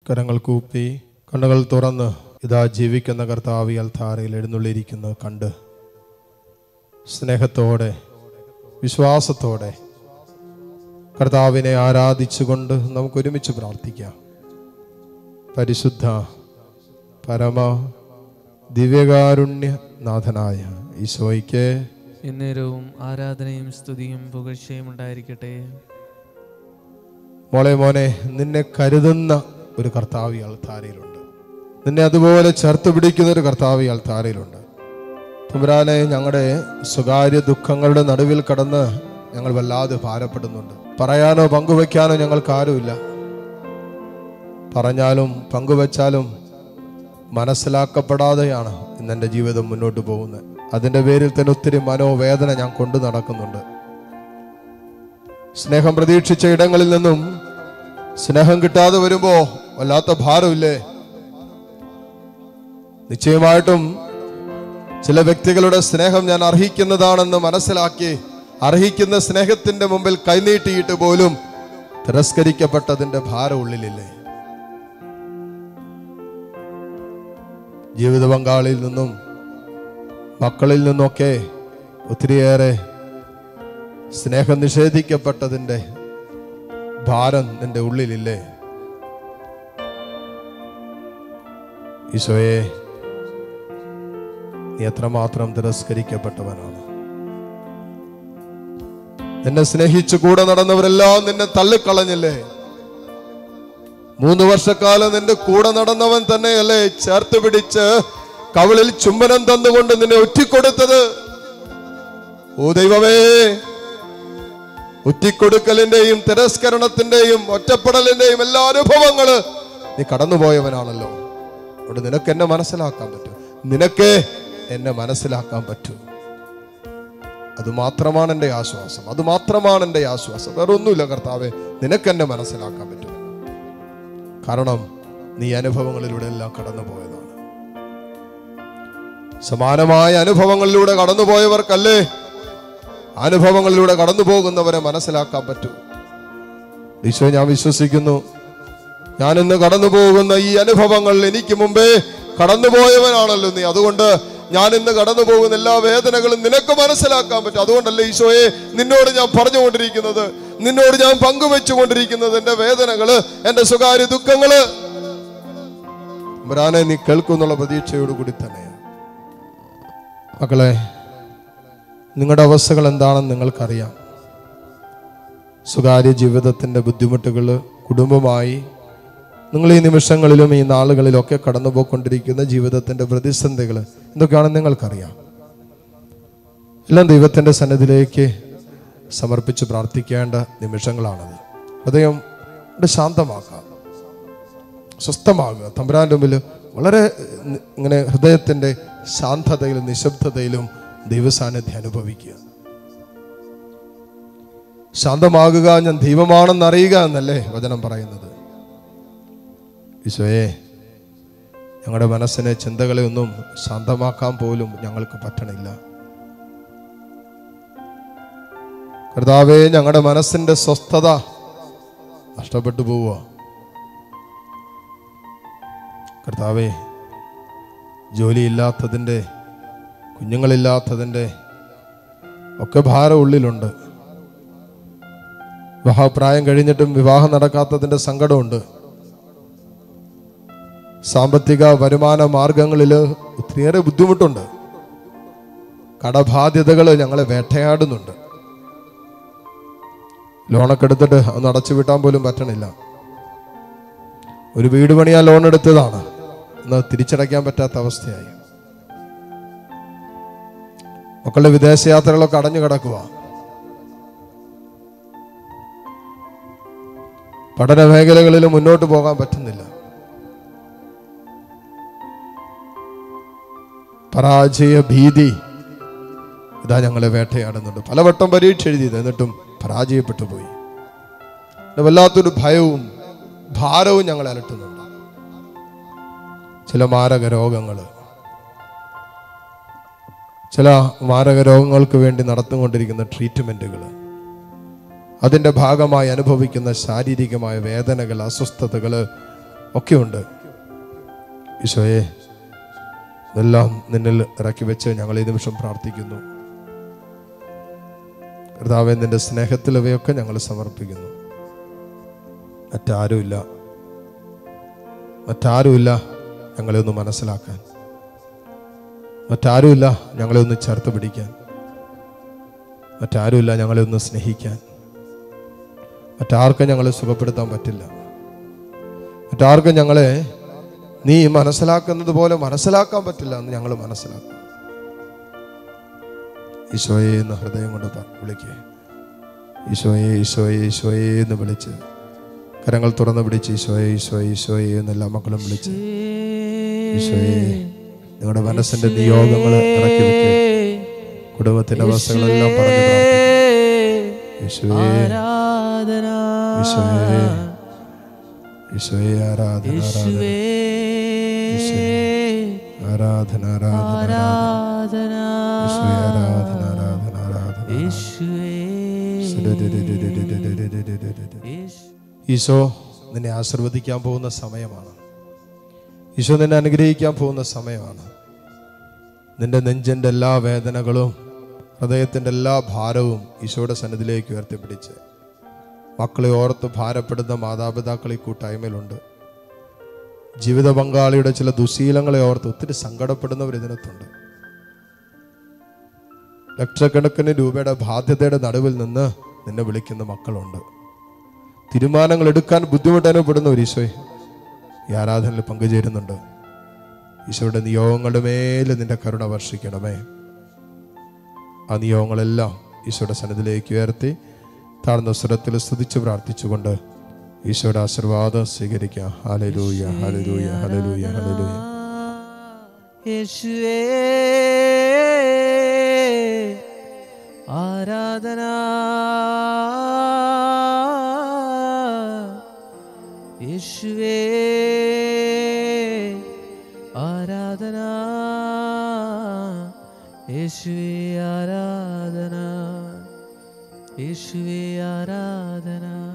കരങ്ങൾ കൂപ്പി കണ്ണുകൾ തുറന്ന് ഇതാ ജീവിക്കുന്ന കർത്താവ് അൽത്താരയിൽ എഴുന്നള്ളിയിരിക്കുന്നത് കണ്ട് സ്നേഹത്തോടെ വിശ്വാസത്തോടെ കർത്താവിനെ ആരാധിച്ചുകൊണ്ട് നമുക്ക് ഒരുമിച്ച് പ്രാർത്ഥിക്കാം. പരിശുദ്ധ പരമ ദിവ്യകാരുണ്യനാഥനായ ഈശോയ്ക്ക് എന്നേരവും ആരാധനയും സ്തുതിയും പുകഴ്ചയും ഉണ്ടായിരിക്കട്ടെ. മോനെ, നിന്നെ കരുതുന്ന ഒരു കർത്താവ് അൽത്താരയിലുണ്ട്. നിന്നെ അതുപോലെ ചേർത്ത് പിടിക്കുന്ന ഒരു കർത്താവ് അൽത്താരയിലുണ്ട്. തമ്പുരാനെ, ഞങ്ങളുടെ സ്വകാര്യ ദുഃഖങ്ങളുടെ നടുവിൽ കടന്ന് ഞങ്ങൾ വല്ലാതെ ഭാരപ്പെടുന്നുണ്ട്. പറയാനോ പങ്കുവെക്കാനോ ഞങ്ങൾക്ക് ആരുമില്ല. പറഞ്ഞാലും പങ്കുവെച്ചാലും മനസ്സിലാക്കപ്പെടാതെയാണ് ഇന്നെൻ്റെ ജീവിതം മുന്നോട്ട് പോകുന്നത്. അതിൻ്റെ പേരിൽ തന്നെ ഒത്തിരി മനോവേദന ഞാൻ കൊണ്ടു നടക്കുന്നുണ്ട്. സ്നേഹം പ്രതീക്ഷിച്ച ഇടങ്ങളിൽ നിന്നും സ്നേഹം കിട്ടാതെ വരുമ്പോ വല്ലാത്ത ഭാരമില്ലേ? നിശ്ചയമായിട്ടും ചില വ്യക്തികളുടെ സ്നേഹം ഞാൻ അർഹിക്കുന്നതാണെന്ന് മനസ്സിലാക്കി അർഹിക്കുന്ന സ്നേഹത്തിന്റെ മുമ്പിൽ കൈനീട്ടിയിട്ട് പോലും തിരസ്കരിക്കപ്പെട്ടതിന്റെ ഭാരം ഉള്ളിലില്ലേ? ജീവിത പങ്കാളിയിൽ നിന്നും മക്കളിൽ നിന്നൊക്കെ ഒത്തിരിയേറെ സ്നേഹം നിഷേധിക്കപ്പെട്ടതിൻ്റെ ഭാരം നിന്റെ ഉള്ളിലില്ലേ? ഈശോയെ, നീ എത്രമാത്രം തിരസ്കരിക്കപ്പെട്ടവനാണ്. നിന്നെ സ്നേഹിച്ചു കൂടെ നടന്നവരെല്ലാം നിന്നെ തള്ളിക്കളഞ്ഞില്ലേ? 3 വർഷക്കാലം നിന്റെ കൂടെ നടന്നവൻ തന്നെയല്ലേ ചേർത്ത് പിടിച്ച് കവിളിൽ ചുംബനം തന്നുകൊണ്ട് നിന്നെ ഒറ്റിക്കൊടുത്തത്? ഓ ദൈവമേ, ഒറ്റിക്കൊടുക്കലിന്റെയും തിരസ്കരണത്തിന്റെയും ഒറ്റപ്പെടലിന്റെയും എല്ലാ അനുഭവങ്ങള് നീ കടന്നുപോയവനാണല്ലോ. അതുകൊണ്ട് നിനക്ക് എന്നെ മനസ്സിലാക്കാൻ പറ്റൂ. നിനക്ക് എന്നെ മനസ്സിലാക്കാൻ പറ്റൂ. അതുമാത്രമാണ് എൻ്റെ ആശ്വാസം. അതുമാത്രമാണ് എൻ്റെ ആശ്വാസം. വേറെ ഒന്നുമില്ല കർത്താവേ, നിനക്ക് എന്നെ മനസ്സിലാക്കാൻ പറ്റും. കാരണം നീ അനുഭവങ്ങളിലൂടെ എല്ലാം കടന്നുപോയതാണ്. സമാനമായ അനുഭവങ്ങളിലൂടെ കടന്നുപോയവർക്കല്ലേ അനുഭവങ്ങളിലൂടെ കടന്നു പോകുന്നവരെ മനസ്സിലാക്കാൻ പറ്റൂ. ഈശോ, ഞാൻ വിശ്വസിക്കുന്നു ഞാൻ ഇന്ന് കടന്നു പോകുന്ന ഈ അനുഭവങ്ങൾ എനിക്ക് മുമ്പേ കടന്നുപോയവനാണല്ലോ നീ. അതുകൊണ്ട് ഞാൻ ഇന്ന് കടന്നു പോകുന്ന എല്ലാ വേദനകളും നിനക്ക് മനസ്സിലാക്കാൻ പറ്റും. അതുകൊണ്ടല്ലേ ഈശോയെ നിന്നോട് ഞാൻ പറഞ്ഞുകൊണ്ടിരിക്കുന്നത്, നിന്നോട് ഞാൻ പങ്കുവെച്ചുകൊണ്ടിരിക്കുന്നത് എൻ്റെ വേദനകള്, എൻ്റെ സ്വകാര്യ ദുഃഖങ്ങള്. തമ്പുരാനെ, നീ കേൾക്കുന്നുള്ള പ്രതീക്ഷയോടുകൂടി തന്നെയാണ്. മക്കളെ, നിങ്ങളുടെ അവസ്ഥകൾ എന്താണെന്ന് നിങ്ങൾക്കറിയാം. സ്വകാര്യ ജീവിതത്തിൻ്റെ ബുദ്ധിമുട്ടുകൾ, കുടുംബമായി നിങ്ങൾ ഈ നിമിഷങ്ങളിലും ഈ നാളുകളിലൊക്കെ കടന്നു പോയിക്കൊണ്ടിരിക്കുന്ന ജീവിതത്തിൻ്റെ പ്രതിസന്ധികൾ എന്തൊക്കെയാണെന്ന് നിങ്ങൾക്കറിയാം. എല്ലാം ദൈവത്തിൻ്റെ സന്നിധിയിലേക്ക് സമർപ്പിച്ച് പ്രാർത്ഥിക്കേണ്ട നിമിഷങ്ങളാണത്. ഹൃദയം ശാന്തമാക്കുക, സ്വസ്ഥമാകുക. തമ്പുരാൻ്റെ മുമ്പിൽ വളരെ ഇങ്ങനെ ഹൃദയത്തിൻ്റെ ശാന്തതയിലും നിശബ്ദതയിലും ദൈവസാന്നിധ്യം അനുഭവിക്കുക. ശാന്തമാകുക, ഞാൻ ദൈവമാണെന്ന് അറിയുക എന്നല്ലേ വചനം പറയുന്നത്. ഈശോയെ, ഞങ്ങളുടെ മനസ്സിനെ, ചിന്തകളെ ഒന്നും ശാന്തമാക്കാൻ പോലും ഞങ്ങൾക്ക് പറ്റണില്ല. കർത്താവേ, ഞങ്ങളുടെ മനസ്സിന്റെ സ്വസ്ഥത നഷ്ടപ്പെട്ടു പോവുക. കർത്താവേ, ജോലിയില്ലാത്തതിൻ്റെ, കുഞ്ഞുങ്ങളില്ലാത്തതിൻ്റെ ഒക്കെ ഭാരം ഉള്ളിലുണ്ട്. വിവാഹപ്രായം കഴിഞ്ഞിട്ടും വിവാഹം നടക്കാത്തതിൻ്റെ സങ്കടമുണ്ട്. സാമ്പത്തിക വരുമാന മാർഗങ്ങളിൽ ഒത്തിരിയേറെ ബുദ്ധിമുട്ടുണ്ട്. കടബാധ്യതകൾ ഞങ്ങളെ വേട്ടയാടുന്നുണ്ട്. ലോണൊക്കെ എടുത്തിട്ട് ഒന്ന് അടച്ചു വിട്ടാൻ പോലും പറ്റണില്ല. ഒരു വീട് പണിയാൻ ലോൺ എടുത്തതാണ്, ഇന്ന് തിരിച്ചടയ്ക്കാൻ പറ്റാത്ത അവസ്ഥയായി. മക്കളുടെ വിദേശയാത്രകളൊക്കെ അടഞ്ഞു കിടക്കുക. പഠന മേഖലകളിൽ മുന്നോട്ട് പോകാൻ പറ്റുന്നില്ല. പരാജയ ഭീതി ഇതാ ഞങ്ങളെ വേട്ടയാടുന്നുണ്ട്. പലവട്ടം പരീക്ഷ എഴുതിയത്, എന്നിട്ടും പരാജയപ്പെട്ടു പോയി. വല്ലാത്തൊരു ഭയവും ഭാരവും ഞങ്ങളെ അലട്ടുന്നുണ്ട്. ചില മാരക രോഗങ്ങൾ, ചില മാരക രോഗങ്ങൾക്ക് വേണ്ടി നടന്നുകൊണ്ടിരിക്കുന്ന ട്രീറ്റ്മെൻറ്റുകൾ, അതിൻ്റെ ഭാഗമായി അനുഭവിക്കുന്ന ശാരീരികമായ വേദനകൾ, അസ്വസ്ഥതകൾ, ഒക്കെയുണ്ട്. ഈശോയെ, ഇതെല്ലാം നിന്നിൽ ഇറക്കി വെച്ച് ഞങ്ങൾ ഈ നിമിഷം പ്രാർത്ഥിക്കുന്നു. കർത്താവേ, നിന്റെ സ്നേഹത്തിൽ ഇവയൊക്കെ ഞങ്ങൾ സമർപ്പിക്കുന്നു. മറ്റാരുമില്ല ഞങ്ങളെ ഒന്ന് മനസ്സിലാക്കാൻ, മറ്റാരുമില്ല ഞങ്ങളെ ഒന്ന് ചേർത്ത് പിടിക്കാൻ, മറ്റാരുമില്ല ഞങ്ങളെ ഒന്ന് സ്നേഹിക്കാൻ. മറ്റാർക്കും ഞങ്ങളെ സുഖപ്പെടുത്താൻ പറ്റില്ല. മറ്റാർക്കും ഞങ്ങളെ നീ മനസ്സിലാക്കുന്നത് പോലെ മനസ്സിലാക്കാൻ പറ്റില്ല എന്ന് ഞങ്ങൾ മനസ്സിലാക്കും. ഈശോയെ എന്ന് ഹൃദയം കൊണ്ട് വിളിക്കേ. ഈശോയെ, ഈശോയെ, ഈശോയെ എന്ന് വിളിച്ച് കരങ്ങൾ തുറന്ന് പിടിച്ച് ഈശോയെ, ഈശോയെ, ഈശോയെ എന്നെല്ലാ മക്കളും വിളിച്ച് ഈശോയെ നിങ്ങളുടെ മനസ്സിന്റെ നിയോഗങ്ങൾ ഇറക്കി വെക്കുക. കുടുംബത്തിന്റെ അവസ്ഥകളെല്ലാം പറഞ്ഞു പ്രാർത്ഥിക്കുക. ഈശോയെ, ഈശോയെ, ഈശോയെ, ആരാധന, ആരാധന, ആരാധന, ആരാധന, ഈശോയെ, ആരാധന, ആരാധന, ആരാധന. ഈശോ നിന്നെ ആശീർവദിക്കാൻ പോകുന്ന സമയമാണ്. ഈശോ നിന്നെ അനുഗ്രഹിക്കാൻ പോകുന്ന സമയമാണ്. നിന്റെ നെഞ്ചിൻ്റെ എല്ലാ വേദനകളും ഹൃദയത്തിൻ്റെ എല്ലാ ഭാരവും ഈശോയുടെ സന്നിധിയിലേക്ക് ഉയർത്തിപ്പിടിച്ച് മക്കളെ ഓർത്ത് ഭാരപ്പെടുന്ന മാതാപിതാക്കൾ ഈ കൂട്ടായ്മയിലുണ്ട്. ജീവിത പങ്കാളിയുടെ ചില ദുശീലങ്ങളെ ഓർത്ത് ഒത്തിരി സങ്കടപ്പെടുന്നവർ ഇതിനകത്തുണ്ട്. ലക്ഷക്കണക്കിന് രൂപയുടെ ബാധ്യതയുടെ നടുവിൽ നിന്ന് നിന്നെ വിളിക്കുന്ന മക്കളുണ്ട്. തീരുമാനങ്ങൾ എടുക്കാൻ ബുദ്ധിമുട്ട് അനുഭവപ്പെടുന്നവർ ഈശോയെ ഈ ആരാധനയിൽ പങ്കുചേരുന്നുണ്ട്. ഈശോയുടെ നിയോഗങ്ങളുടെ മേൽ നിന്റെ കരുണ വർഷിക്കണമേ. ആ നിയോഗങ്ങളെല്ലാം ഈശോയുടെ സന്നിധിയിലേക്ക് ഉയർത്തി താഴ്ന്ന സ്വരത്തിൽ സ്തുതിച്ച് പ്രാർത്ഥിച്ചുകൊണ്ട് ഈശോയുടെ ആശീർവാദം സ്വീകരിക്കാം. Hallelujah, hallelujah, hallelujah, hallelujah. യേശുവേ ആരാധന, യേശുവേ ആരാധന, യേശുവേ ആരാധന, യേശുവേ ആരാധന.